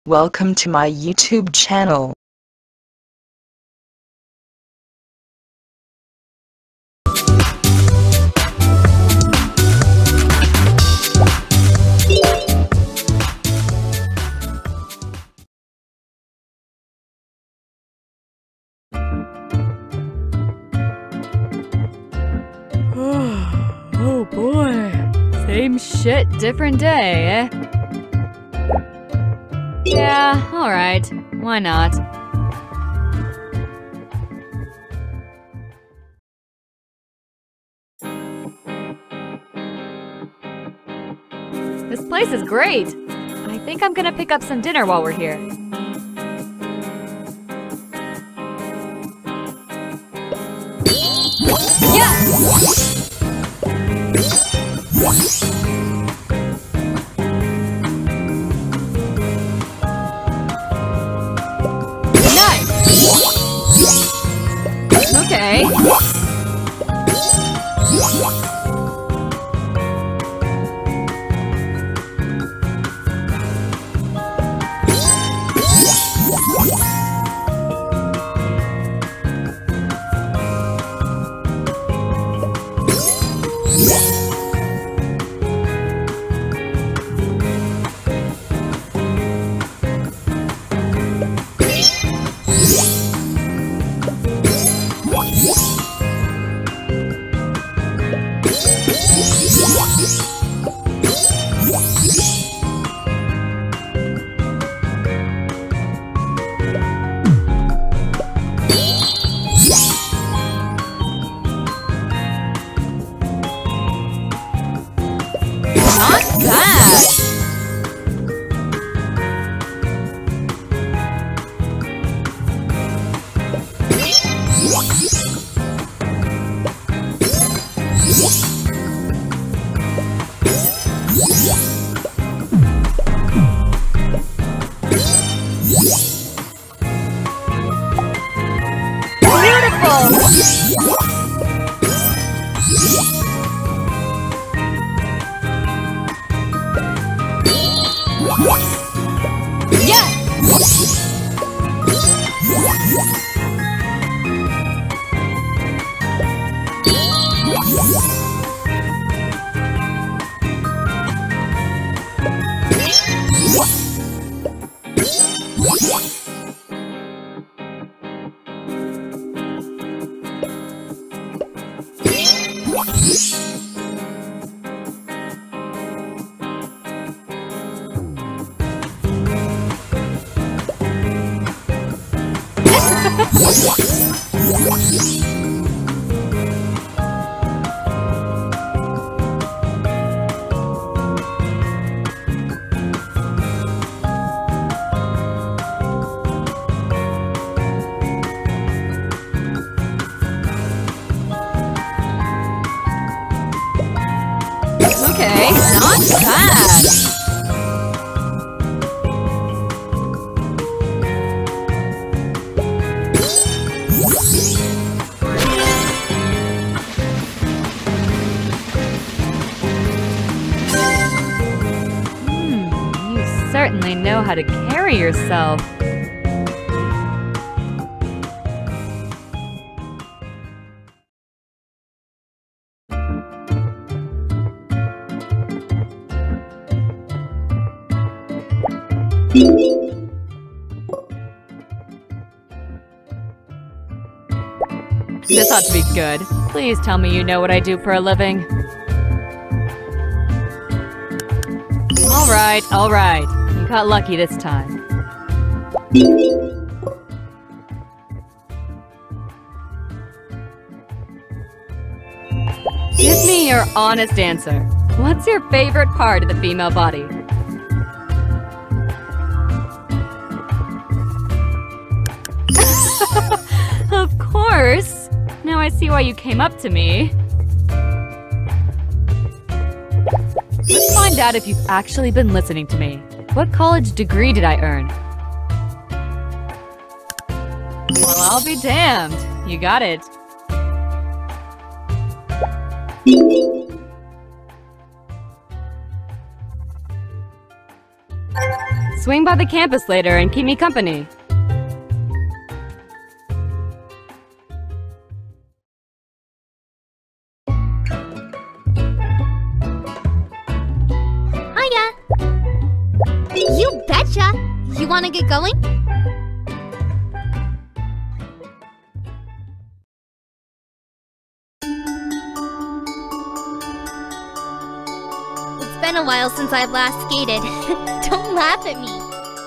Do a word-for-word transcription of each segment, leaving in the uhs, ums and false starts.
Welcome to my YouTube channel. Oh boy. Same shit, different day, eh? Yeah, alright. Why not? This place is great! I think I'm gonna pick up some dinner while we're here. Yeah! Okay. Okay, not bad. Hmm, you certainly know how to carry yourself. This ought to be good. Please tell me you know what I do for a living. Alright, alright. You got lucky this time. Give me your honest answer. What's your favorite part of the female body? Of course! Now I see why you came up to me. Let's find out if you've actually been listening to me. What college degree did I earn? Well, I'll be damned. You got it. Swing by the campus later and keep me company. Hiya! You betcha! You wanna get going? It's been a while since I've last skated. Don't laugh at me.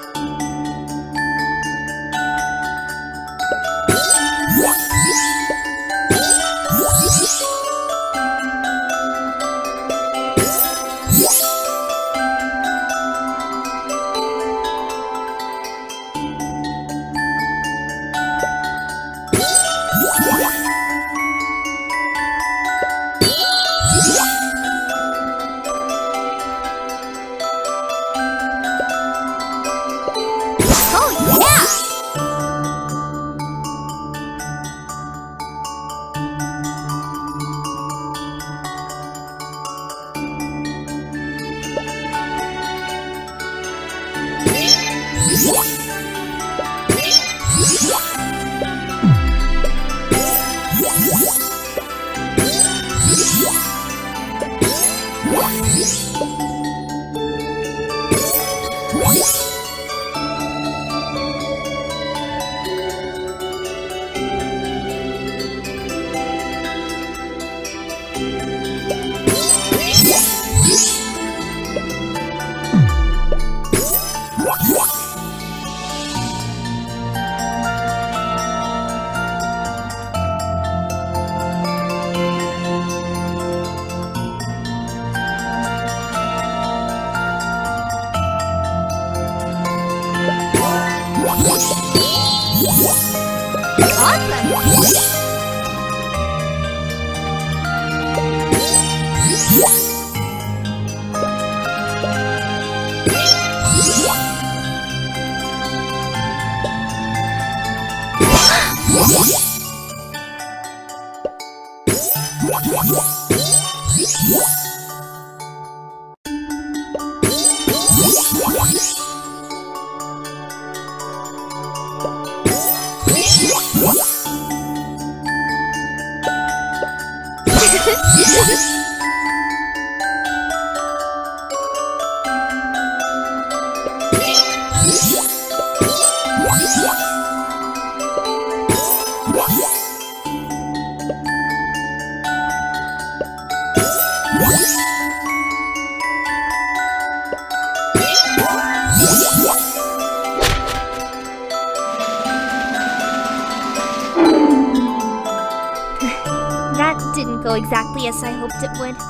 That didn't go exactly as I hoped it would.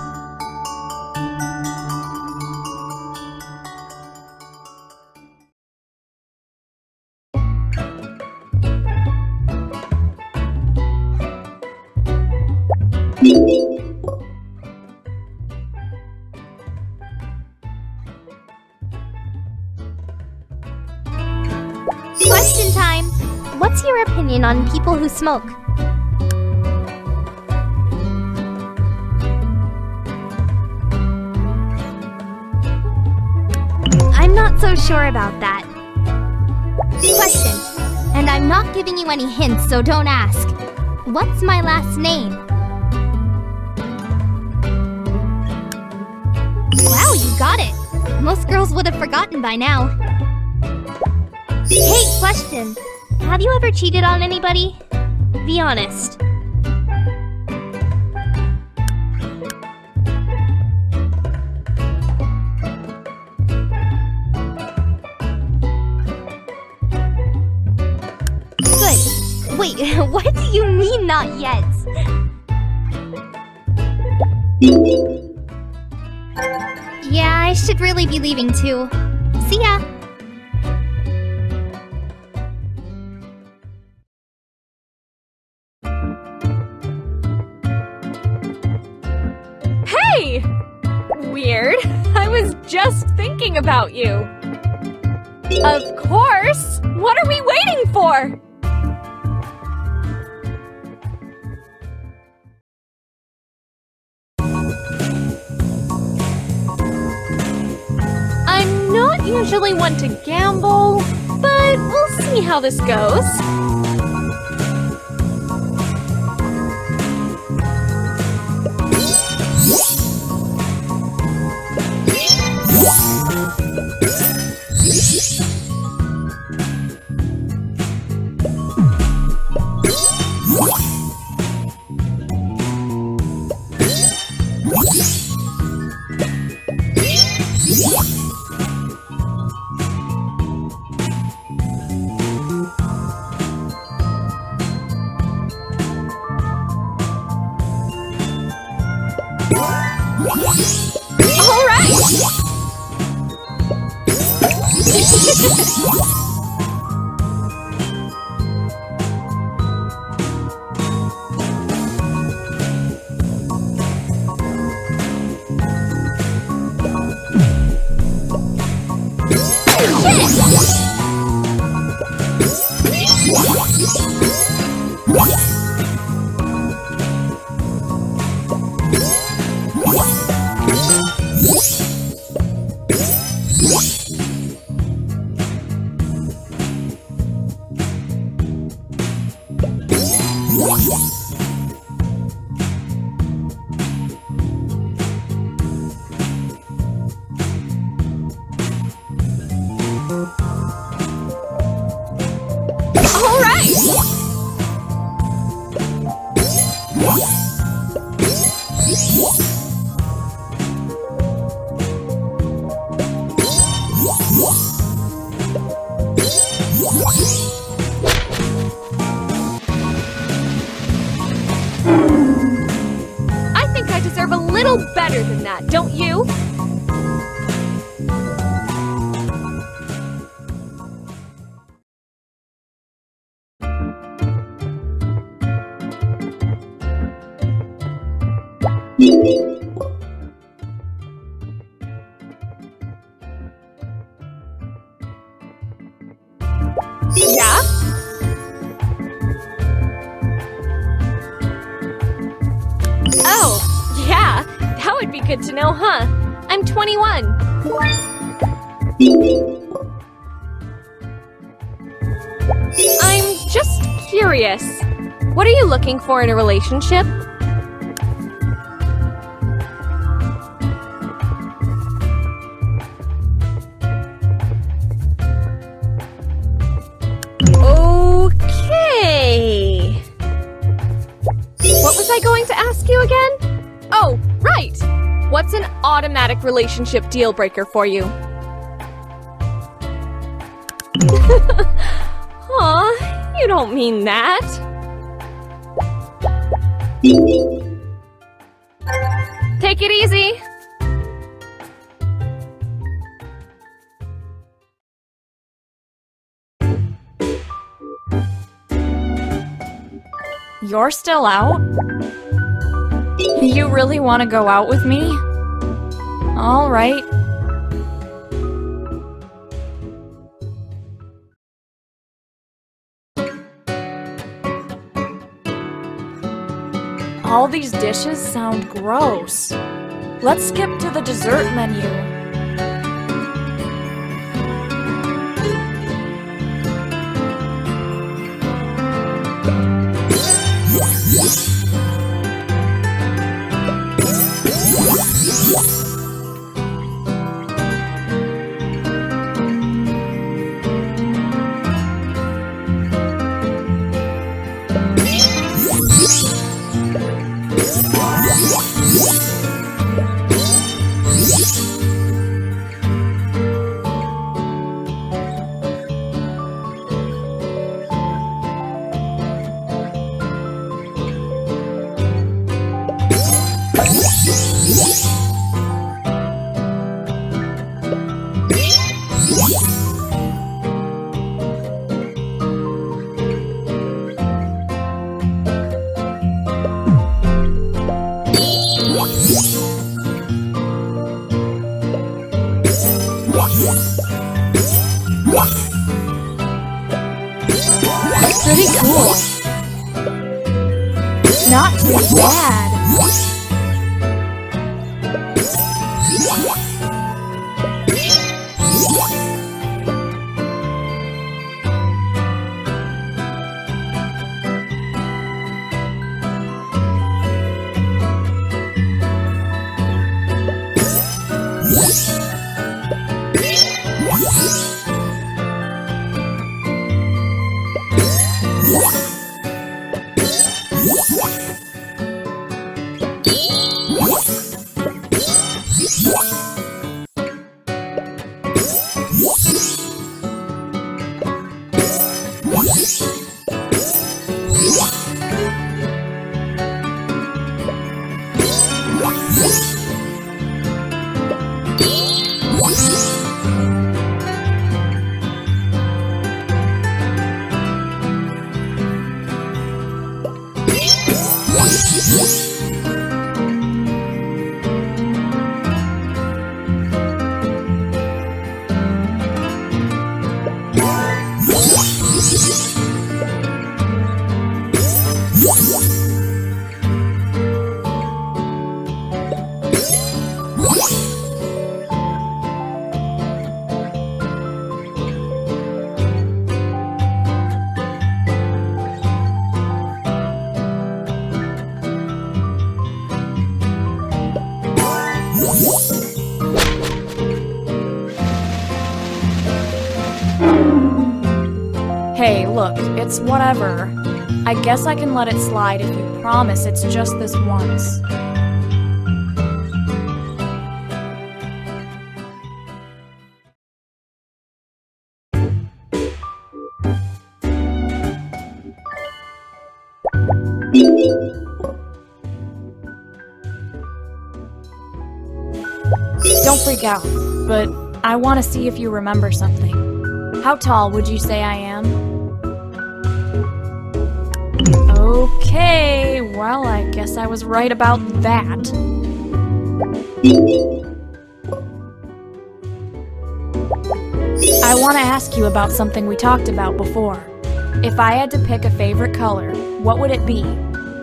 Question time! What's your opinion on people who smoke? I'm not so sure about that. Question. And I'm not giving you any hints, so don't ask. What's my last name? Wow, you got it! Most girls would have forgotten by now. Hey, question. Have you ever cheated on anybody? Be honest. Good. Wait, what do you mean not yet? Yeah, I should really be leaving too. See ya! Hey! Weird. I was just thinking about you. Of course! What are we waiting for? I'm not usually one to gamble, but we'll see how this goes. All right. I think I deserve a little better than that, don't you? Yeah? Oh, yeah. That would be good to know, huh? I'm twenty-one. I'm just curious. What are you looking for in a relationship? Okay. What was I going to ask you again? Oh, right. What's an automatic relationship deal breaker for you? Aw, you don't mean that. Take it easy. You're still out? You really want to go out with me? All right. All these dishes sound gross. Let's skip to the dessert menu. Pretty cool. Not too bad. Hey, look, it's whatever. I guess I can let it slide if you promise it's just this once. Don't freak out, but I want to see if you remember something. How tall would you say I am? Okay, well, I guess I was right about that. I want to ask you about something we talked about before. If I had to pick a favorite color, what would it be?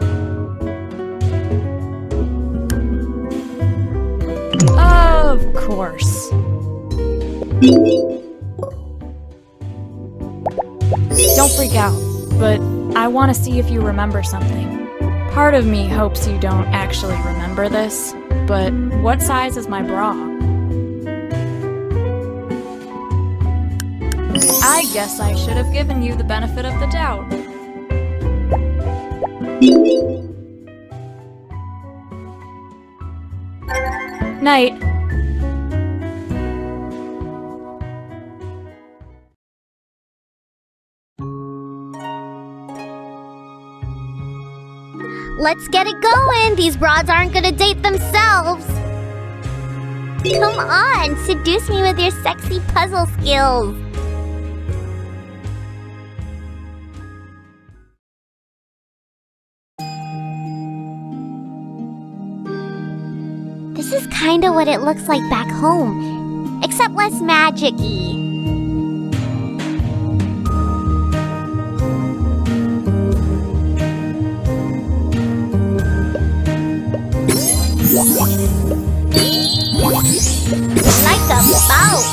Of course. Don't freak out, but I want to see if you remember something. Part of me hopes you don't actually remember this, but what size is my bra? I guess I should have given you the benefit of the doubt. Night. Let's get it going! These broads aren't gonna date themselves! Come on, seduce me with your sexy puzzle skills! This is kinda what it looks like back home, except less magic-y. Like a boat!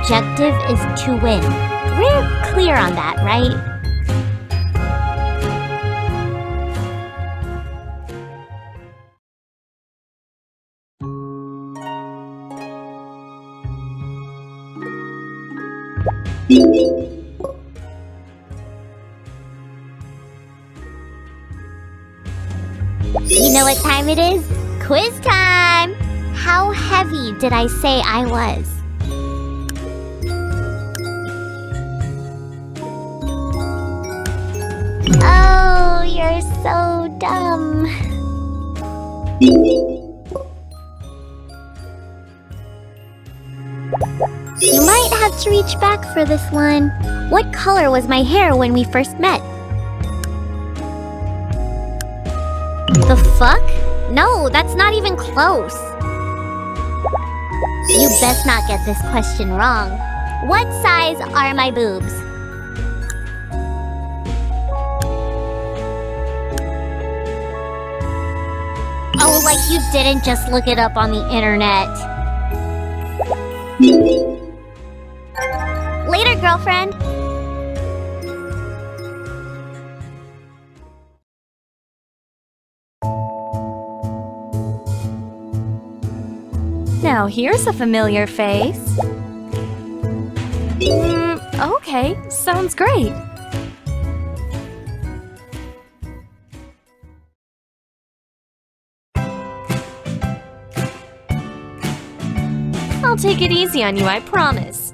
objective is to win. We're clear on that, right? You know what time it is? Quiz time! How heavy did I say I was? Oh, you're so dumb. You might have to reach back for this one. What color was my hair when we first met? The fuck? No, that's not even close. You best not get this question wrong. What size are my boobs? Oh, like you didn't just look it up on the internet. Later, girlfriend. Now here's a familiar face. Mm, okay, sounds great. I'll take it easy on you, I promise.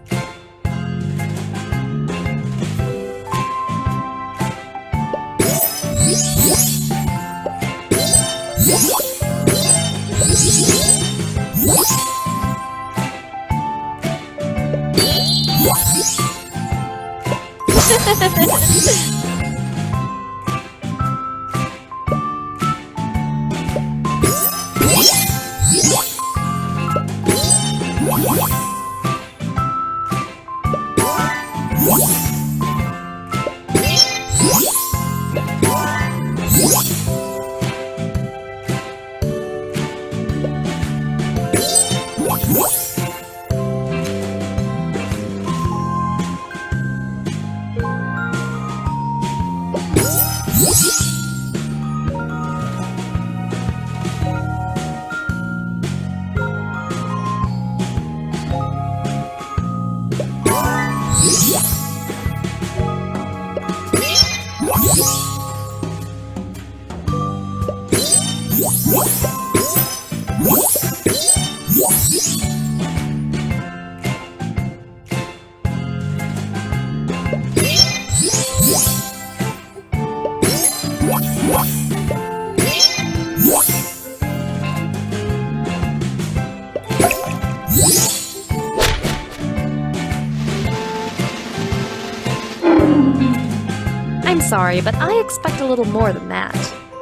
I'm sorry, but I expect a little more than that.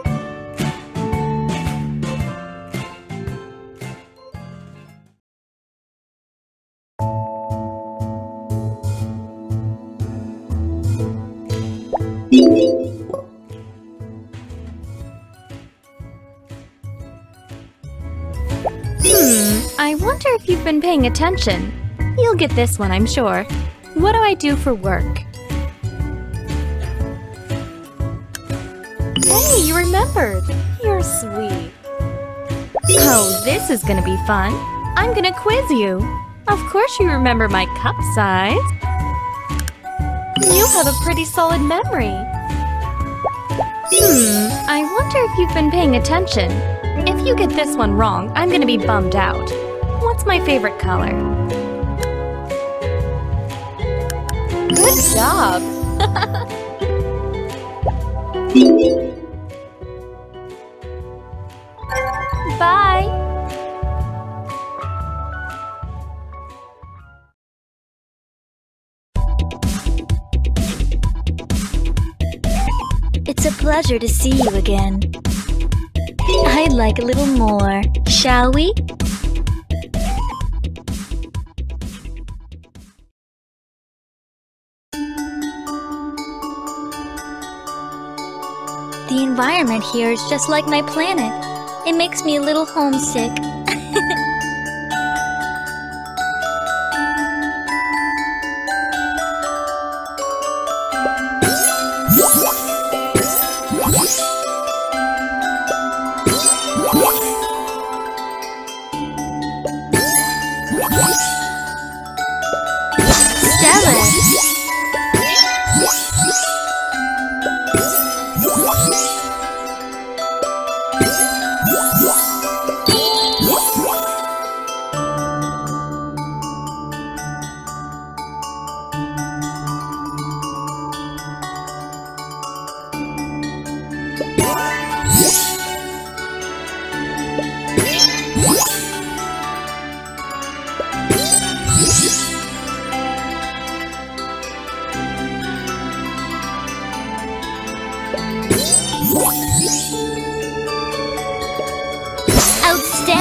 Hmm, I wonder if you've been paying attention. You'll get this one, I'm sure. What do I do for work? Hey, you remembered! You're sweet. Oh, this is gonna be fun. I'm gonna quiz you. Of course you remember my cup size. You have a pretty solid memory. Hmm, I wonder if you've been paying attention. If you get this one wrong, I'm gonna be bummed out. What's my favorite color? Good job! Bye! It's a pleasure to see you again. I'd like a little more, shall we? The environment here is just like my planet. It makes me a little homesick.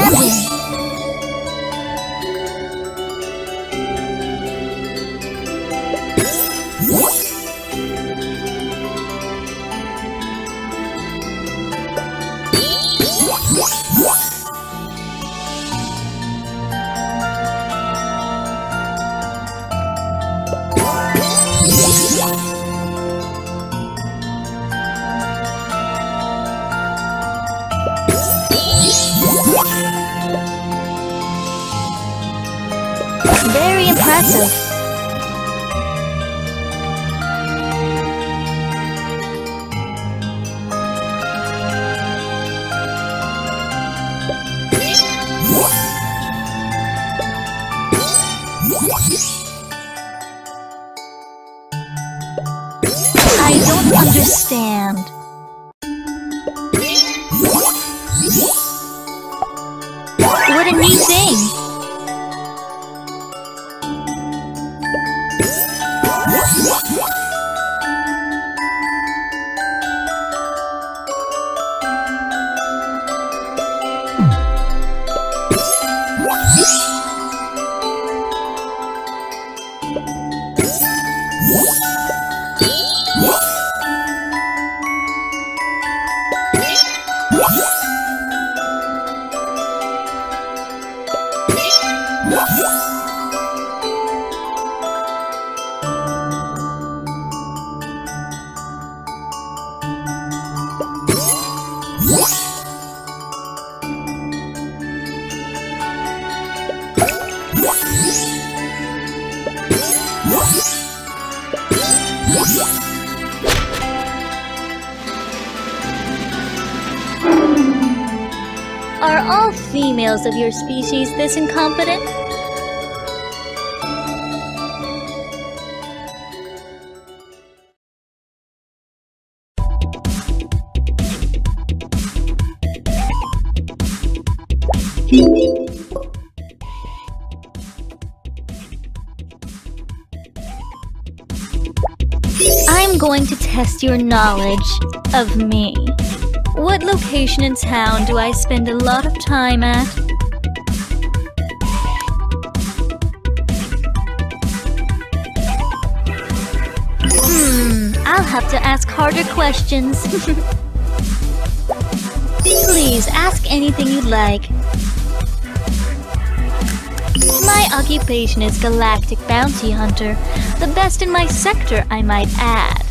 amazing! Very impressive. I don't understand. What a neat thing! Are all females of your species this incompetent? I'm going to test your knowledge of me. What location in town do I spend a lot of time at? Hmm, I'll have to ask harder questions. Please, ask anything you'd like. My occupation is Galactic Bounty Hunter, the best in my sector, I might add.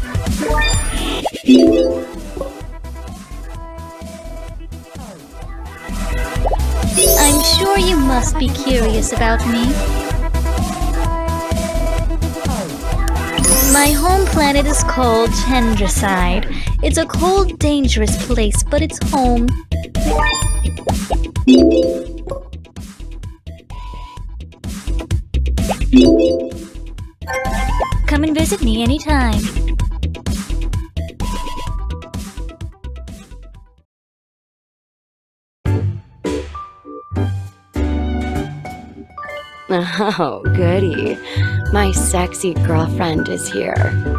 I'm sure you must be curious about me. My home planet is called Chandraside. It's a cold, dangerous place, but it's home. Come and visit me anytime. Oh, goody. My sexy girlfriend is here.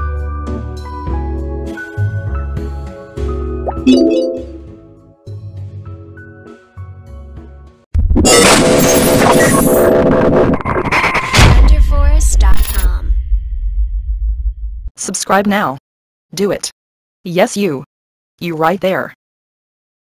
Wonderforest dot com. Subscribe now. Do it. Yes, you. You right there.